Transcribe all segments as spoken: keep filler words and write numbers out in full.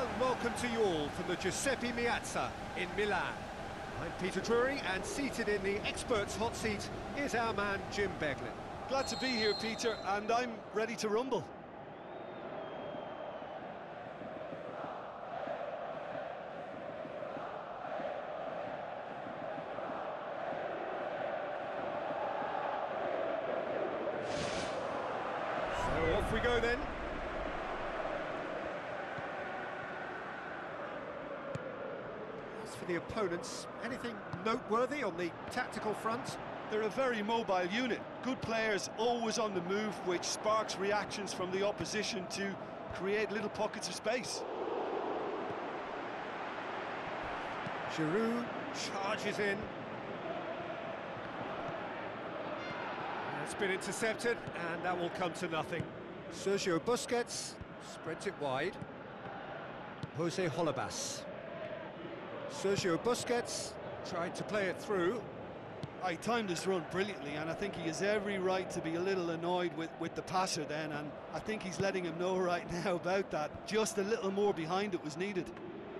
and welcome to you all from the Giuseppe Meazza in Milan. I'm Peter Drury, and seated in the experts' hot seat is our man Jim Beglin. Glad to be here, Peter, and I'm ready to rumble. So off we go then. As for the opponents, anything noteworthy on the tactical front? They're a very mobile unit. Good players, always on the move, which sparks reactions from the opposition to create little pockets of space. Giroud charges in. It's been intercepted, and that will come to nothing. Sergio Busquets spreads it wide. Jose Holebas. Sergio Busquets tried to play it through. I timed this run brilliantly, and I think he has every right to be a little annoyed with, with the passer then, and I think he's letting him know right now about that. Just a little more behind it was needed.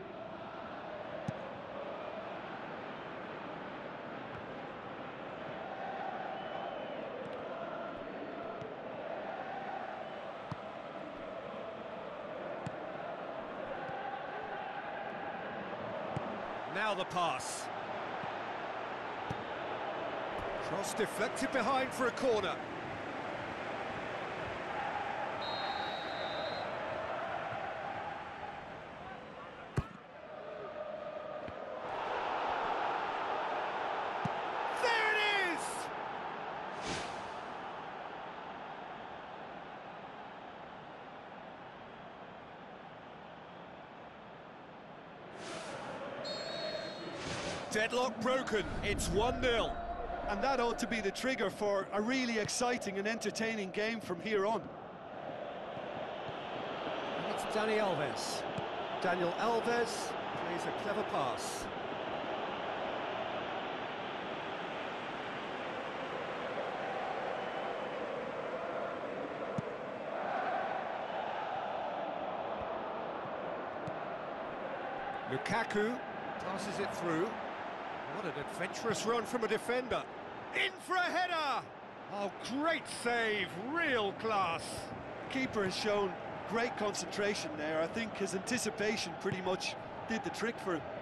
Now the pass. Cross deflected behind for a corner. There it is! Deadlock broken, it's one nil. And that ought to be the trigger for a really exciting and entertaining game from here on. And it's Dani Alves. Daniel Alves plays a clever pass. Lukaku passes it through. What an adventurous run from a defender. In for a header! Oh, great save, real class. Keeper has shown great concentration there. I think his anticipation pretty much did the trick for him.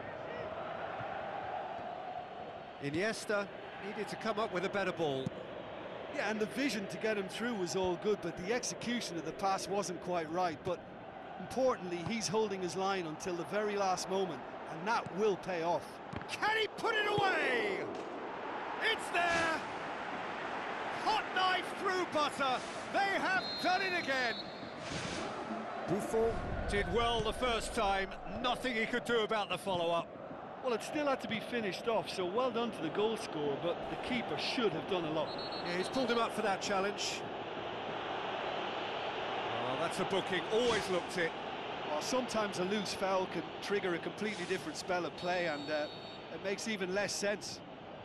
Iniesta needed to come up with a better ball. Yeah, and the vision to get him through was all good, but the execution of the pass wasn't quite right. But importantly, he's holding his line until the very last moment, and that will pay off. Can he put it away? It's there! Hot knife through butter. They have done it again. Buffon did well the first time. Nothing he could do about the follow-up. Well, it still had to be finished off, so well done to the goal scorer, but the keeper should have done a lot. Yeah, he's pulled him up for that challenge. Oh, that's a booking. Always looked it. Well, sometimes a loose foul can trigger a completely different spell of play, and uh, it makes even less sense.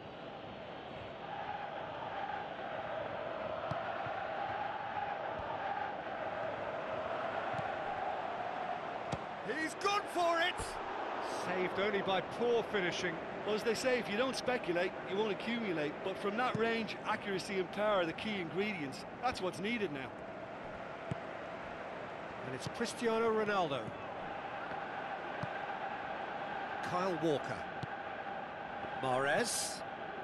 He's gone for it! Saved only by poor finishing. Well, as they say, if you don't speculate, you won't accumulate. But from that range, accuracy and power are the key ingredients. That's what's needed now. And it's Cristiano Ronaldo. Kyle Walker. Mahrez.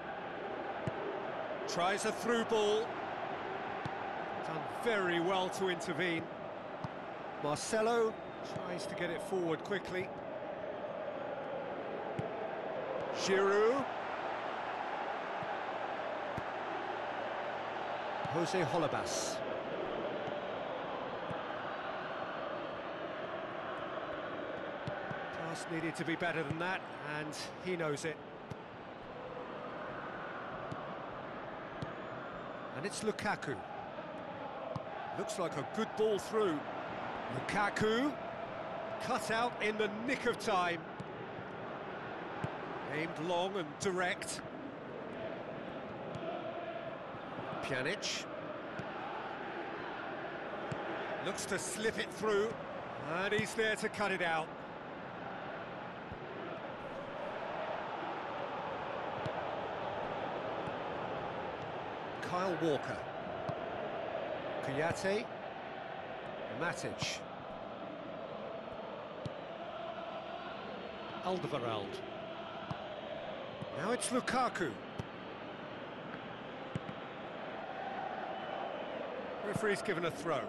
Tries a through ball. Done very well to intervene. Marcelo tries to get it forward quickly. Giroud. Jose Holebas. Pass needed to be better than that, and he knows it. And it's Lukaku. Looks like a good ball through. Lukaku, cut out in the nick of time. Aimed long and direct. Pjanic. Looks to slip it through, and he's there to cut it out. Kyle Walker. Kouyaté. Matic. Alderweireld. Now it's Lukaku. Referee's given a throw.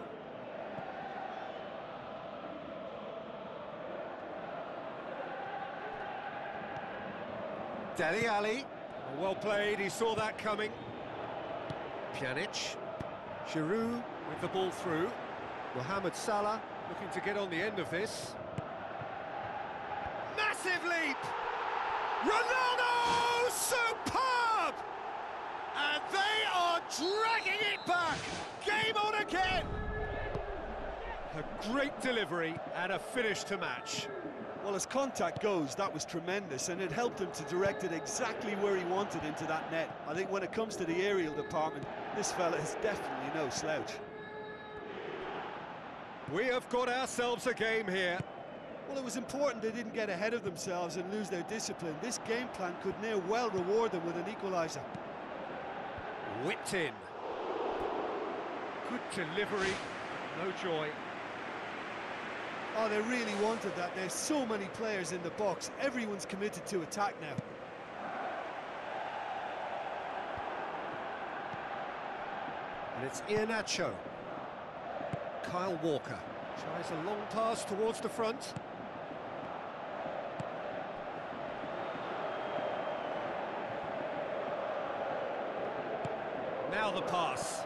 Dele Alli. Well played, he saw that coming. Pjanic. Giroud with the ball through. Mohamed Salah looking to get on the end of this. Massive leap! Ronaldo! Superb! And they are dragging it back! Game on again! A great delivery and a finish to match. Well, as contact goes, that was tremendous, and it helped him to direct it exactly where he wanted into that net. I think when it comes to the aerial department, this fella is definitely no slouch. We have got ourselves a game here. Well, it was important they didn't get ahead of themselves and lose their discipline. This game plan could near well reward them with an equaliser. Whipped in. Good delivery, no joy. Oh, they really wanted that. There's so many players in the box. Everyone's committed to attack now. And it's Iheanacho. Kyle Walker tries a long pass towards the front. Now the pass.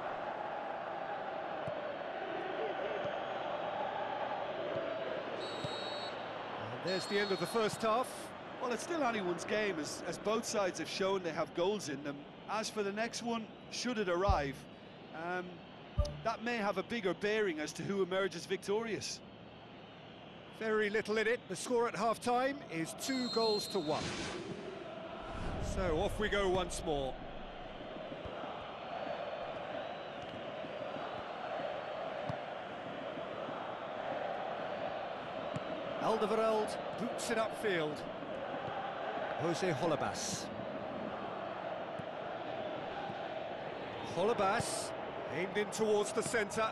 And there's the end of the first half. Well, it's still anyone's game, as, as both sides have shown they have goals in them. As for the next one, should it arrive, um, that may have a bigger bearing as to who emerges victorious. Very little in it. The score at half-time is two goals to one. So off we go once more. Alderweireld boots it upfield. Jose Holebas. Holebas aimed in towards the centre.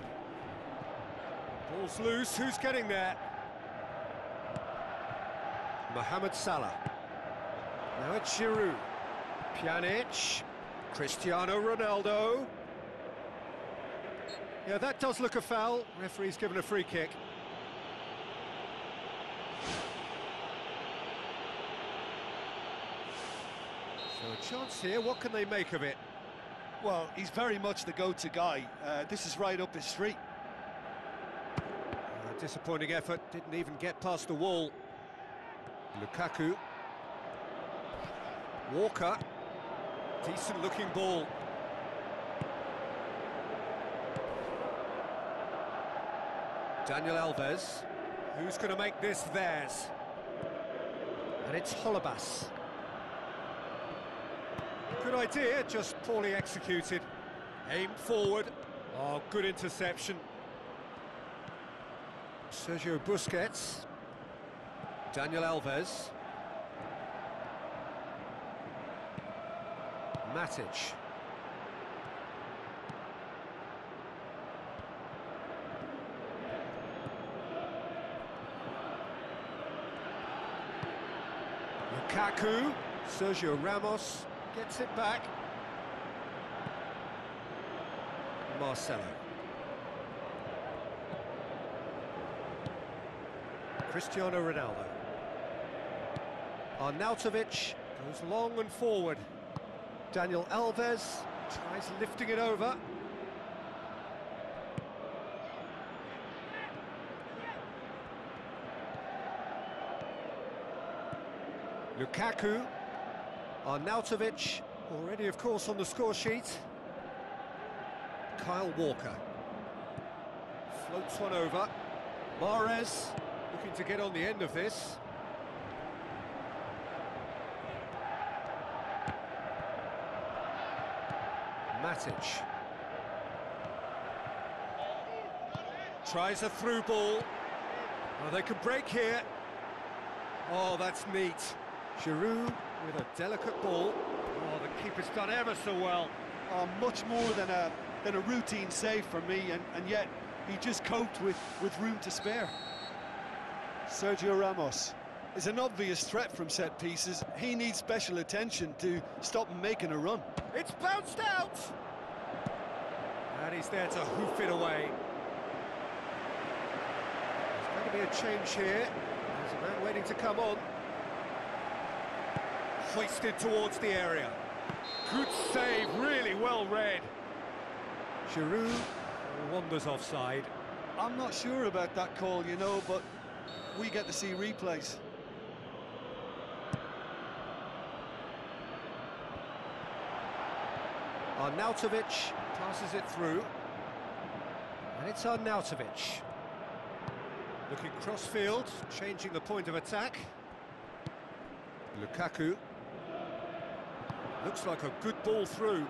Ball's loose, who's getting there? Mohamed Salah. Now it's Giroud. Pjanic. Cristiano Ronaldo. Yeah, that does look a foul. Referee's given a free kick. So a chance here, what can they make of it? Well, he's very much the go-to guy. Uh, this is right up his street. A disappointing effort, didn't even get past the wall. Lukaku. Walker. Decent looking ball. Daniel Alves. Who's going to make this theirs? And it's Holebas. Good idea, just poorly executed. Aimed forward. Oh, good interception. Sergio Busquets. Daniel Alves. Matic. Lukaku. Sergio Ramos gets it back. Marcelo. Cristiano Ronaldo. Arnautovic goes long and forward. Daniel Alves tries lifting it over. Lukaku. Arnautovic, already of course on the score sheet. Kyle Walker. Floats one over. Mahrez looking to get on the end of this. Matic. Tries a through ball. Oh, they could break here. Oh, that's neat. Giroud with a delicate ball. Oh, the keeper's done ever so well. Oh, much more than a than a routine save for me, and, and yet he just coped with, with room to spare. Sergio Ramos is an obvious threat from set pieces. He needs special attention to stop him making a run. It's bounced out! And he's there to hoof it away. There's going to be a change here. There's a man waiting to come on. Hoisted towards the area. Good save, really well read. Giroud wanders offside. I'm not sure about that call, you know, but we get to see replays. Arnautovic passes it through. And it's Arnautovic. Looking crossfield, changing the point of attack. Lukaku. Looks like a good ball through.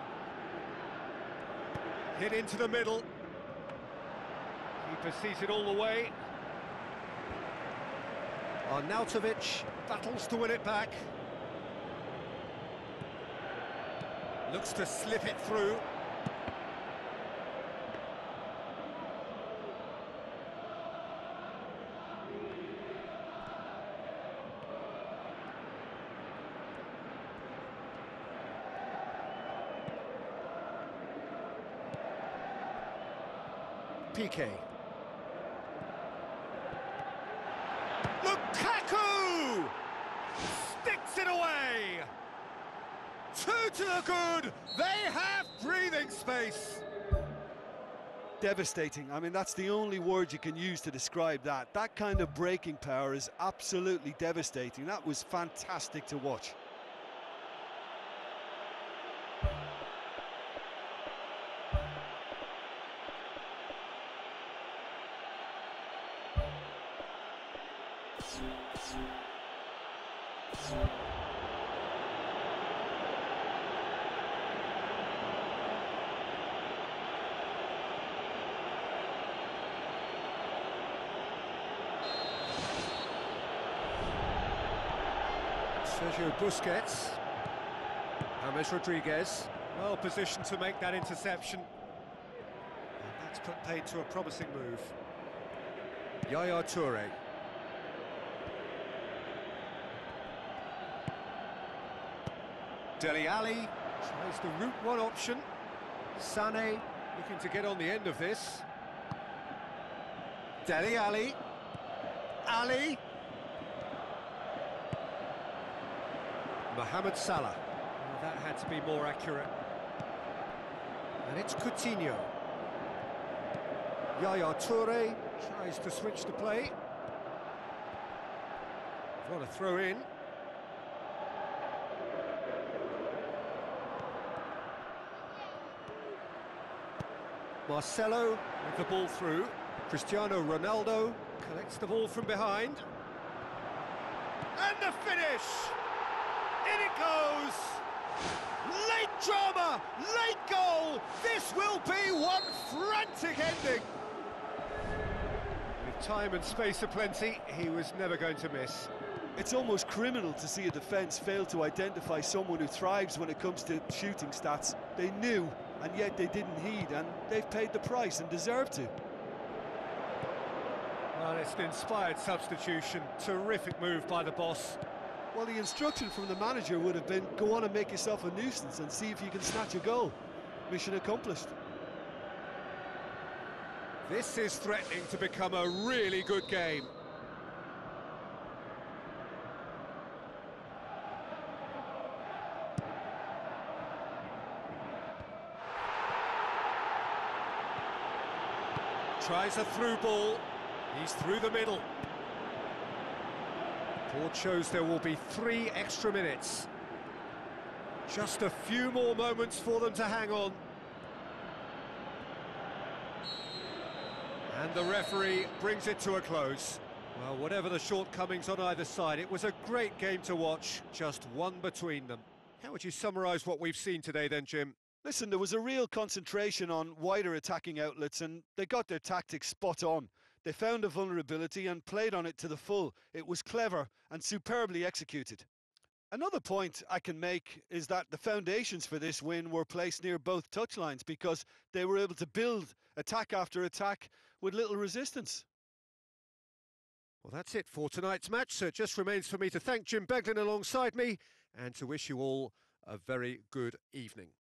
Hit into the middle. Keeper sees it all the way. Arnautovic battles to win it back. Looks to slip it through. Piqué. Lukaku! Sticks it away! Two to the good! They have breathing space! Devastating. I mean, that's the only word you can use to describe that. That kind of breaking power is absolutely devastating. That was fantastic to watch. Sergio Busquets. James Rodriguez, well positioned to make that interception. And that's put paid to a promising move. Yaya Toure. Dele Alli tries the route one option. Sané looking to get on the end of this. Dele Alli. Ali. Mohamed Salah. Well, that had to be more accurate. And it's Coutinho. Yaya Toure tries to switch the play. What a throw in. Marcelo with the ball through. Cristiano Ronaldo collects the ball from behind. And the finish! In it goes! Late drama! Late goal! This will be one frantic ending! With time and space aplenty, he was never going to miss. It's almost criminal to see a defence fail to identify someone who thrives when it comes to shooting stats. They knew, and yet they didn't heed, and they've paid the price and deserve to. Well, it's an inspired substitution. Terrific move by the boss. Well, the instruction from the manager would have been, go on and make yourself a nuisance and see if you can snatch a goal. Mission accomplished. This is threatening to become a really good game. Tries a through ball. He's through the middle. Board shows there will be three extra minutes. Just a few more moments for them to hang on. And the referee brings it to a close. Well, whatever the shortcomings on either side, it was a great game to watch, just one between them. How would you summarise what we've seen today then, Jim? Listen, there was a real concentration on wider attacking outlets, and they got their tactics spot on. They found a vulnerability and played on it to the full. It was clever and superbly executed. Another point I can make is that the foundations for this win were placed near both touchlines because they were able to build attack after attack with little resistance. Well, that's it for tonight's match, so it just remains for me to thank Jim Beglin alongside me and to wish you all a very good evening.